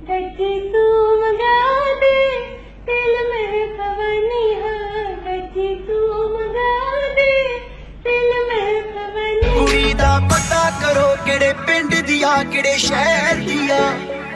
कच्ची तू मंगा दे दिल में खवनी है कच्ची तू मंगा दे दिल में खवनी। कुड़ी दा पता करो किहड़े पिंड दिया किहड़े शहर दिया